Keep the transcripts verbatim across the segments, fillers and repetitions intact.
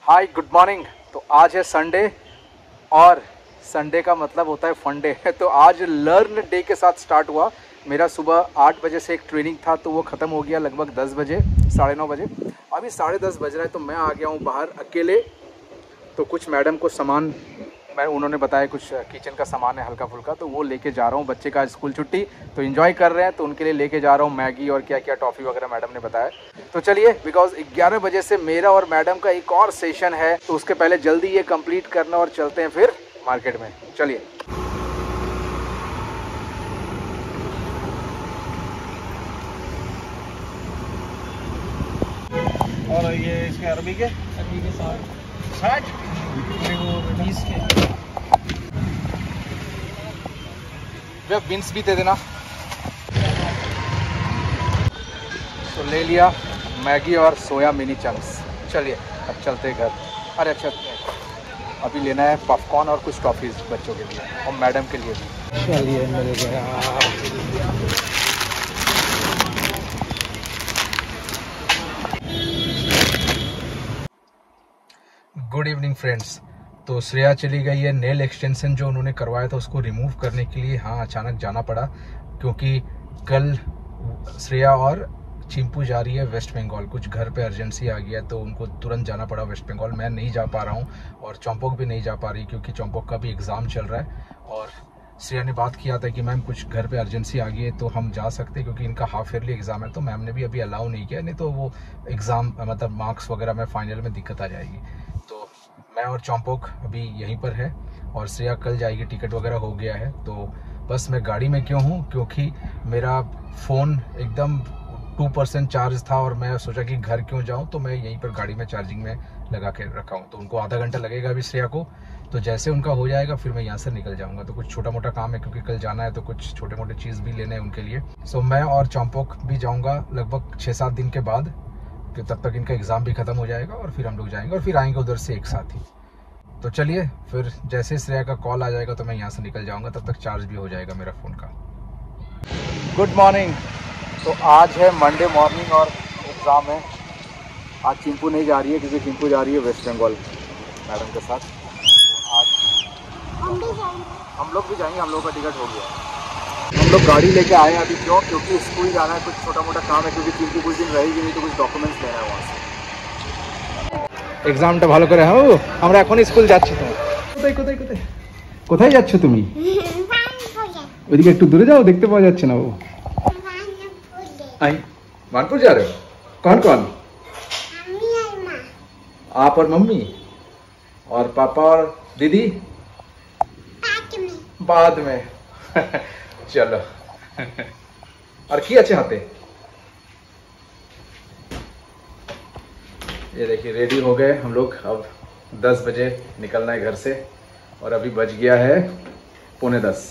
Hi good morning. तो आज है संडे और संडे का मतलब होता है फन डे। तो आज लर्न डे के साथ स्टार्ट हुआ। मेरा सुबह आठ बजे से एक ट्रेनिंग था तो वो ख़त्म हो गया लगभग दस बजे साढ़े नौ बजे। अभी साढ़े दस बज रहा है तो मैं आ गया हूँ बाहर अकेले। तो कुछ मैडम को सामान मैं उन्होंने बताया कुछ किचन का सामान है हल्का फुल्का, तो वो लेके जा रहा हूँ। बच्चे का स्कूल छुट्टी तो एंजॉय कर रहे हैं तो उनके लिए लेके जा रहा हूँ मैगी और क्या क्या टॉफ़ी वगैरह मैडम ने बताया। तो चलिए, बिकॉज ग्यारह बजे से मेरा और मैडम का एक और सेशन है तो उसके पहले जल्दी ये कंप्लीट करना और चलते हैं फिर मार्केट में। चलिए। और ये इसके अरबी के अरबी के साठ साठ बीस के वे बीन्स भी दे देना। तो ले लिया मैगी और सोया मिनी चंक्स। चलिए अब चलते हैं घर। अरे अच्छा, अभी लेना है पॉपकॉर्न और कुछ टॉफ़ीज़ बच्चों के लिए और मैडम के लिए भी। चलिए मेरे गुड इवनिंग फ्रेंड्स। तो श्रेया चली गई है नेल एक्सटेंशन जो उन्होंने करवाया था उसको रिमूव करने के लिए। हाँ, अचानक जाना पड़ा क्योंकि कल श्रेया और चिंपू जा रही है वेस्ट बंगाल। कुछ घर पे अर्जेंसी आ गया तो उनको तुरंत जाना पड़ा वेस्ट बंगाल। मैं नहीं जा पा रहा हूँ और चंपोक भी नहीं जा पा रही क्योंकि चंपोक का भी एग्ज़ाम चल रहा है। और श्रेया ने बात किया था कि मैम कुछ घर पे अर्जेंसी आ गई है तो हम जा सकते हैं क्योंकि इनका हाफ ईयरली एग्ज़ाम है। तो मैम ने भी अभी अलाउ नहीं किया, नहीं तो वो एग्ज़ाम मतलब मार्क्स वगैरह में फाइनल में दिक्कत आ जाएगी। तो मैं और चंपोक अभी यहीं पर है और श्रेया कल जाएगी, टिकट वगैरह हो गया है। तो बस मैं गाड़ी में क्यों हूँ क्योंकि मेरा फ़ोन एकदम टू परसेंट चार्ज था और मैं सोचा कि घर क्यों जाऊँ, तो मैं यहीं पर गाड़ी में चार्जिंग में लगा के रखा हूँ। तो उनको आधा घंटा लगेगा अभी श्रेया को, तो जैसे उनका हो जाएगा फिर मैं यहाँ से निकल जाऊँगा। तो कुछ छोटा मोटा काम है क्योंकि कल जाना है तो कुछ छोटे मोटे चीज़ भी लेने हैं उनके लिए। सो मैं और चंपोक भी जाऊँगा लगभग छः सात दिन के बाद, कि तब तक इनका एग्ज़ाम भी ख़त्म हो जाएगा और फिर हम लोग जाएंगे और फिर आएंगे उधर से एक साथ ही। तो चलिए, फिर जैसे श्रेया का कॉल आ जाएगा तो मैं यहाँ से निकल जाऊँगा, तब तक चार्ज भी हो जाएगा मेरा फ़ोन का। Good morning. तो आज है मंडे मॉर्निंग और एग्ज़ाम है। आज चिंपू नहीं जा रही है क्योंकि चिंपू जा रही है वेस्ट बंगाल मैडम के साथ। तो आज हम भी जाएंगे, हम लोग भी जाएंगे, हम लोग का टिकट हो गया। हम लोग गाड़ी लेके आए हैं अभी। क्यों? क्योंकि स्कूल जाना है, कुछ छोटा मोटा काम है क्योंकि चिंपू कुछ दिन रहेगी नहीं तो कुछ डॉक्यूमेंट्स लेना है वहाँ से। एग्जामटा ভালো করে হও। আমরা এখন স্কুল যাচ্ছি। তো কোথায় কোথায় কোথায় কোথায় যাচ্ছ তুমি? ওইদিকে একটু দূরে যাও, দেখতে পাওয়া যাচ্ছে না। ও आई मानपुर जा रहे हो? कौन कौन? मम्मी और माँ। आप और मम्मी और पापा और दीदी बाद में बाद में चलो। और की अच्छे हाथे ये देखिए रेडी हो गए हम लोग। अब दस बजे निकलना है घर से और अभी बज गया है पौने दस।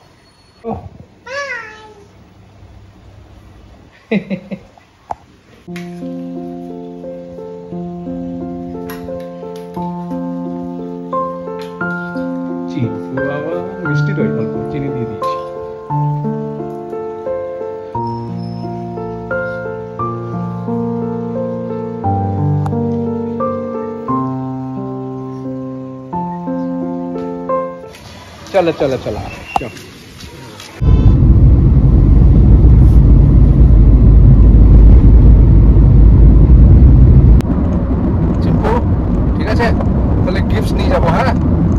চিপু বাবা মিষ্টি দই অল্প চিনি দিয়ে দিয়েছি। चलो चलो चलो चलो। चिंपू ठीक আছে তাহলে গিফট নিয়ে যাব। হ্যাঁ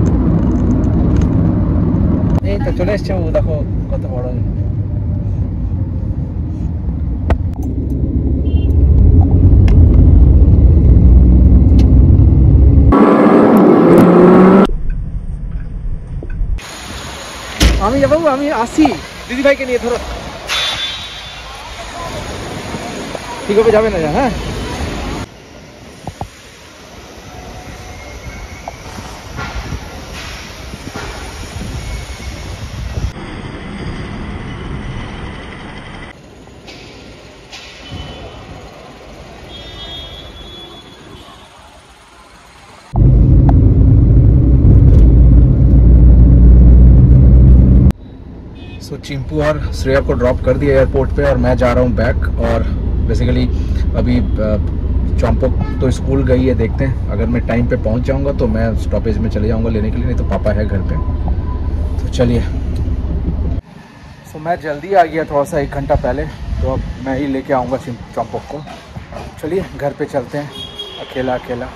এই তো চলে এসেছে। ও দেখো কত বড়। আমি যাবো, আমি আসি দিদি ভাইকে নিয়ে। ধরো ঠিক হবে, যাবে না? হ্যাঁ सो so, चिंपू और श्रेया को ड्रॉप कर दिया एयरपोर्ट पे और मैं जा रहा हूँ बैक। और बेसिकली अभी चौंपक तो स्कूल गई है, देखते हैं अगर मैं टाइम पे पहुंच जाऊंगा तो मैं स्टॉपेज में चले जाऊंगा लेने के लिए, नहीं तो पापा है घर पे। तो चलिए, सो मैं जल्दी आ गया थोड़ा सा एक घंटा पहले, तो अब मैं ही लेके आऊँगा चौंपक को। चलिए घर पे चलते हैं, अकेला अकेला।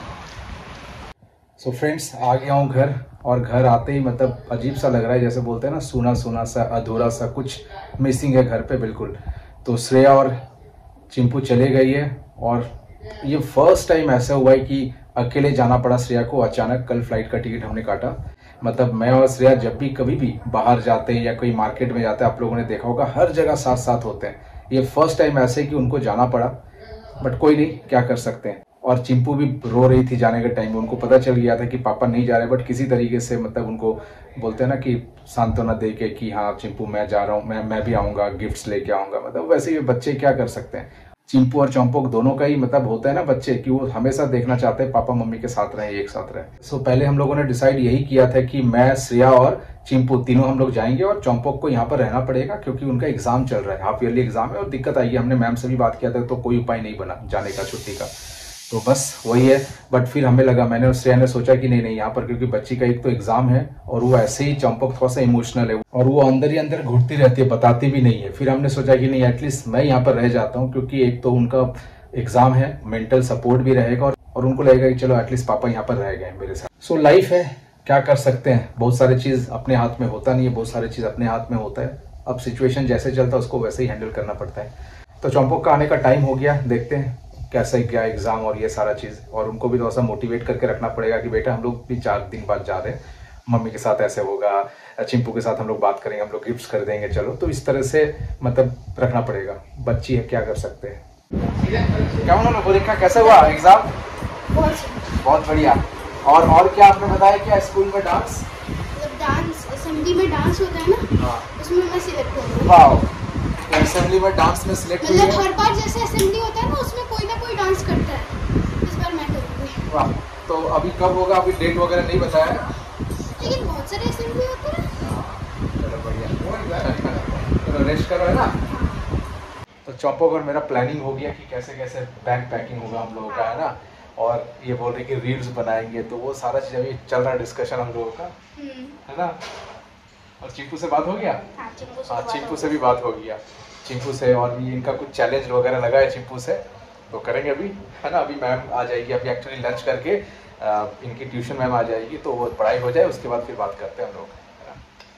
सो फ्रेंड्स आ गया हूँ घर, और घर आते ही मतलब अजीब सा लग रहा है, जैसे बोलते हैं ना सूना सूना सा, अधूरा सा, कुछ मिसिंग है घर पे बिल्कुल। तो श्रेया और चिंपू चले गई है, और ये फर्स्ट टाइम ऐसा हुआ है कि अकेले जाना पड़ा श्रेया को अचानक। कल फ्लाइट का टिकट हमने काटा, मतलब मैं और श्रेया जब भी कभी भी बाहर जाते हैं या कोई मार्केट में जाते हैं, आप लोगों ने देखा होगा हर जगह साथ साथ होते हैं। ये फर्स्ट टाइम ऐसे कि उनको जाना पड़ा, बट कोई नहीं, क्या कर सकते हैं। और चिंपू भी रो रही थी जाने के टाइम में, उनको पता चल गया था कि पापा नहीं जा रहे, बट किसी तरीके से मतलब उनको बोलते हैं ना कि सांत्वना दे के कि हाँ चिंपू मैं जा रहा हूँ, मैं मैं भी आऊँगा, गिफ्ट्स लेके आऊँगा। मतलब वैसे ही बच्चे क्या कर सकते हैं, चिंपू और चौंपक दोनों का ही मतलब होता है ना बच्चे, कि वो हमेशा देखना चाहते हैं पापा मम्मी के साथ रहे, एक साथ रहे। सो so, पहले हम लोगों ने डिसाइड यही किया था कि मैं, श्रेया और चिंपू तीनों हम लोग जाएंगे, और चौंपक को यहाँ पर रहना पड़ेगा क्योंकि उनका एग्जाम चल रहा है, हाफ ईयरली एग्जाम है और दिक्कत आएगी। हमने मैम से भी बात किया था तो कोई उपाय नहीं बना जाने का छुट्टी का, तो बस वही है। बट फिर हमें लगा, मैंने और श्रेया ने सोचा कि नहीं नहीं यहाँ पर, क्योंकि बच्ची का एक तो एग्जाम है और वो ऐसे ही चौंपक थोड़ा सा इमोशनल है और वो अंदर ही अंदर घुटती रहती है, बताती भी नहीं है। फिर हमने सोचा कि नहीं एटलीस्ट मैं यहाँ पर रह जाता हूँ, क्योंकि एक तो उनका एग्जाम है, मेंटल सपोर्ट भी रहेगा, और, और उनको लगेगा कि चलो एटलीस्ट पापा यहाँ पर रह गए मेरे साथ। सो so, लाइफ है, क्या कर सकते हैं, बहुत सारी चीज अपने हाथ में होता नहीं है, बहुत सारी चीज अपने हाथ में होता है। अब सिचुएशन जैसे चलता है उसको वैसे ही हैंडल करना पड़ता है। तो चौंपक का आने का टाइम हो गया, देखते हैं कैसे क्या एग्जाम और ये सारा चीज, और उनको भी थोड़ा सा मोटिवेट करके रखना पड़ेगा कि बेटा हम लोग भी चार दिन बाद जा रहे हैं, मम्मी के साथ ऐसे होगा, चिंपू के साथ हम लोग बात करेंगे, हम लोग गिफ्ट्स कर देंगे, चलो। तो इस तरह से मतलब रखना पड़ेगा, बच्ची है क्या कर सकते हैं। क्या उन्होंने परीक्षा कैसा हुआ एग्जाम? बहुत बढ़िया। और और क्या आपने बताया, क्या स्कूल में डांस डांस असेंबली में डांस होता है ना, हाँ। उसमें मैं सिलेक्ट हुई। वाओ, असेंबली में डांस में सिलेक्ट हुई है। मतलब हर बार जैसे असेंबली होता है ना, उसमें कोई ना कोई डांस करता है, इस बार मैं करूंगी। वाह, तो अभी कब होगा, अभी डेट वगैरह नहीं बताया, लेकिन बहुत सारे असेंबली होते हैं। चलो बढ़िया, चलो रेस्ट करो, है ना। तो चौंपक और मेरा प्लानिंग हो गया कि कैसे कैसे बैग पैकिंग होगा हम लोगों का, है ना। और ये बोल रहे कि रील्स बनाएंगे, तो वो सारा चीज अभी चल रहा है डिस्कशन हम लोगों का, है ना। और चिंपू से बात हो गया? हाँ, चिंपू से भी बात हो गया, चिंपू से। और भी इनका कुछ चैलेंज वगैरह लगा है चिंपू से, तो करेंगे अभी, है ना। अभी मैम आ जाएगी, अभी एक्चुअली लंच करके आ, इनकी ट्यूशन मैम आ जाएगी, तो वो पढ़ाई हो जाए उसके बाद फिर बात करते हैं हम लोग, है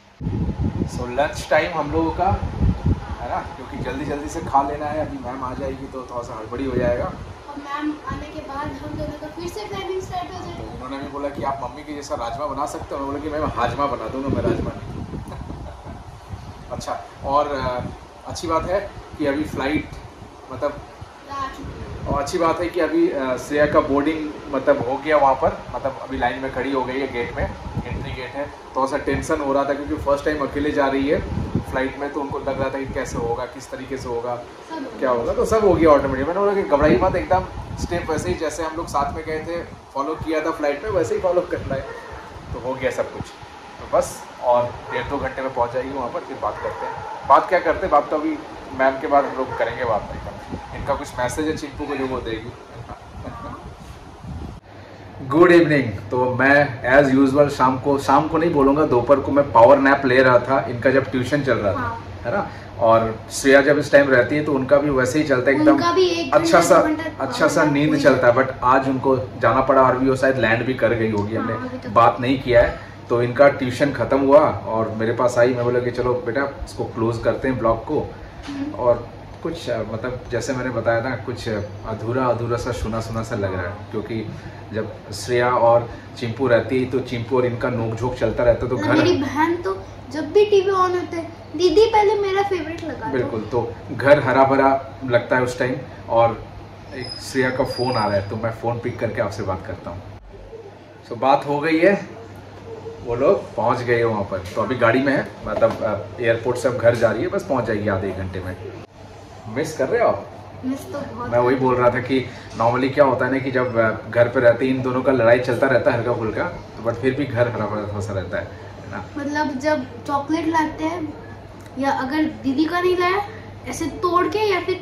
ना। सो लंच टाइम हम लोगों का, है ना, क्योंकि जल्दी जल्दी से खा लेना है। अभी मैम आ जाएगी तो थोड़ा सा हड़बड़ी हो जाएगा, और मैम आने के बाद हम दोनों का फिर से प्लानिंग स्टार्ट हो जाएगी। उन्होंने भी बोला कि आप मम्मी के जैसा राजमा बना सकते हो, बोला कि मैं हाजमा बना दूंगा, मैं राजमा नहीं। अच्छा, और अच्छी बात है कि अभी फ्लाइट मतलब, और अच्छी बात है कि अभी श्रेया का बोर्डिंग मतलब हो गया वहाँ पर, मतलब अभी लाइन में खड़ी हो गई है गेट में, एंट्री गेट है। थोड़ा सा टेंशन हो रहा था क्योंकि फर्स्ट टाइम अकेले जा रही है फ्लाइट में, तो उनको लग रहा था कि कैसे होगा, किस तरीके से होगा, क्या होगा। तो सब हो गया ऑटोमेटिक। मैंने बोला कि घबराई मत, एकदम स्टेप वैसे ही जैसे हम लोग साथ में गए थे, फॉलो किया था फ्लाइट में, वैसे ही फॉलो करना है। तो हो गया सब कुछ, तो बस और डेढ़ दो घंटे में पहुंच जाएगी वहाँ पर, फिर बात करते हैं। बात क्या करते हैं, बात तो अभी मैम के बाद हम लोग करेंगे बात नहीं कर। इनका कुछ मैसेज है चिंपू को जो वो देगी। Good evening. तो मैं एज यूजुअल शाम को, शाम को नहीं बोलूँगा, दोपहर को मैं पावर नैप ले रहा था, इनका जब ट्यूशन चल रहा था, हाँ। है ना। और श्रेया जब इस टाइम रहती है तो उनका भी वैसे ही चलता है, एकदम अच्छा सा अच्छा सा नींद चलता है। बट आज उनको जाना पड़ा, और भी वो शायद लैंड भी कर गई होगी, हमने तो बात नहीं किया है। तो इनका ट्यूशन खत्म हुआ और मेरे पास आई, मैं बोला कि चलो बेटा इसको क्लोज करते हैं ब्लॉग को। और कुछ मतलब जैसे मैंने बताया था, कुछ अधूरा अधूरा सा सुना सुना सा लग रहा है, क्योंकि जब श्रेया और चिंपू रहती है तो चिंपू और इनका नोक-झोंक चलता रहता है। तो घर, मेरी बहन तो जब भी टीवी ऑन होते है, दीदी पहले मेरा फेवरेट लगा। बिल्कुल, तो घर हरा भरा लगता है उस टाइम। और एक श्रेया का फ़ोन आ रहा है, तो मैं फ़ोन पिक करके आपसे बात करता हूँ। सो बात हो गई है, वो लोग पहुँच गए वहाँ पर। तो अभी गाड़ी में है, मतलब एयरपोर्ट से अब घर जा रही है, बस पहुँच जाएगी आधे एक घंटे में। मिस कर रहे हो आप? मिस तो बहुत। मैं वही बोल रहा था कि नॉर्मली क्या होता है ना कि जब घर पे रहते हैं इन दोनों का लड़ाई चलता रहता है हल्का फुल्का, तो बट फिर भी घर हरा भरा थोड़ा सा रहता है ना। मतलब जब चॉकलेट लाते हैं, या अगर दीदी का नहीं लाया, ऐसे तोड़ के या फिर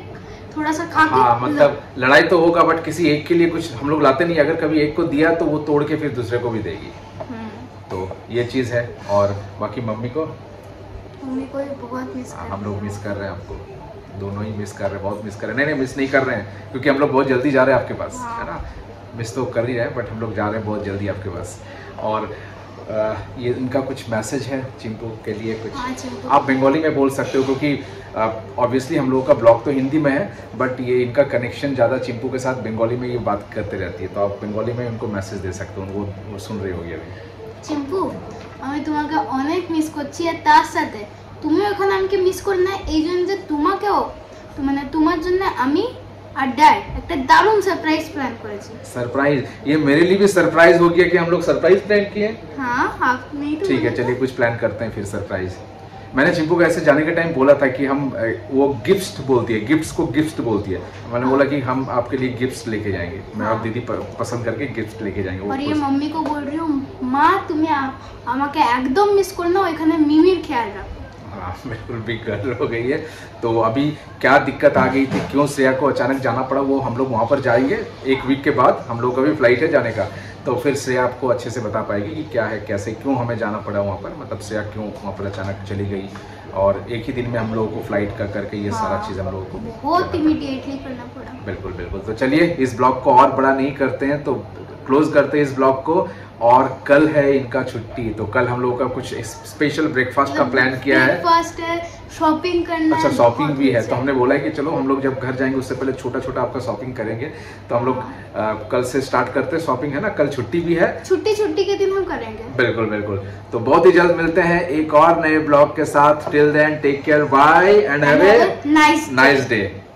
थोड़ा सा खा के हाँ मतलब लड़ाई तो होगा बट किसी एक के लिए कुछ हम लोग लाते नहीं, अगर कभी एक को दिया तो वो तोड़ के फिर दूसरे को भी देगी। तो ये चीज़ है। और बाकी मम्मी को मम्मी को भी बहुत मिस कर हम लोग मिस कर रहे हैं आपको, दोनों ही मिस कर रहे हैं, बहुत मिस कर रहे हैं। नहीं नहीं मिस नहीं कर रहे हैं क्योंकि हम लोग बहुत जल्दी जा रहे हैं आपके पास, है ना। मिस तो कर ही रहे हैं बट हम लोग जा रहे हैं बहुत जल्दी आपके पास। और आ, ये इनका कुछ मैसेज है चिंपू के लिए कुछ। हाँ, आप बंगाली में बोल सकते हो क्योंकि ऑब्वियसली हम लोगों का ब्लॉग तो हिंदी में है बट ये इनका कनेक्शन ज़्यादा चिंपू के साथ बंगाली में ये बात करते रहती है, तो आप बंगाली में उनको मैसेज दे सकते हो, वो वो सुन रही होगी अभी। चिंपू আমি তোমাকে অনেক মিস করছি আর তার সাথে তুমি ওখানে আমাকে মিস করে না এই জন্য যে তোমাকেও তো মানে তোমার জন্য আমি আর ড্যাড একটা দারুণ সারপ্রাইজ প্ল্যান করেছি। सरप्राइज? ये मेरे लिए भी सरप्राइज हो गया कि हम लोग सरप्राइज प्लान किए। हाँ आपने तो ठीक है चलिए कुछ प्लान करते हैं फिर सरप्राइज। मैंने चिंपू को ऐसे जाने के टाइम बोला था कि हम वो गिफ्ट बोलती है, गिफ्ट्स को गिफ्ट बोलती है, मैंने बोला कि हम आपके लिए गिफ्ट्स लेके जाएंगे, मैं और दीदी पसंद करके गिफ्ट लेके जाएंगे। और ये मम्मी को बोल रही हूँ माँ तुम्हें আমাকে একদম মিস করো না, ওইখানে মিমির খেয়াল রাখো। हाँ बिल्कुल भी गर्ल हो गई है। तो अभी क्या दिक्कत आ गई थी, क्यों श्रेया को अचानक जाना पड़ा, वो हम लोग वहाँ पर जाएंगे एक वीक के बाद, हम लोग का भी फ्लाइट है जाने का, तो फिर श्रेया आपको अच्छे से बता पाएगी कि क्या है कैसे क्यों हमें जाना पड़ा वहाँ पर, मतलब श्रेया क्यों वहाँ पर अचानक चली गई और एक ही दिन में हम लोगों को फ्लाइट का करके ये हाँ, सारा चीज़ हम लोगों को बहुत इमीडिएटली करना पड़ा। बिल्कुल बिल्कुल। तो चलिए इस ब्लॉग को और बड़ा नहीं करते हैं, तो क्लोज करते हैं इस ब्लॉग को। और कल है इनका छुट्टी, तो कल हम लोगों का कुछ स्पेशल ब्रेकफास्ट का प्लान किया है। ब्रेकफास्ट है, शॉपिंग करना अच्छा है, शॉपिंग भी है, तो हमने बोला है कि चलो हम लोग जब घर जाएंगे उससे पहले छोटा छोटा आपका शॉपिंग करेंगे, तो हम लोग आ, कल से स्टार्ट करते हैं शॉपिंग, है ना। कल छुट्टी भी है, छुट्टी छुट्टी के दिन हम करेंगे। बिल्कुल बिल्कुल। तो बहुत ही जल्द मिलते हैं एक और नए ब्लॉग के साथ। Till then take care, bye and have a nice nice day.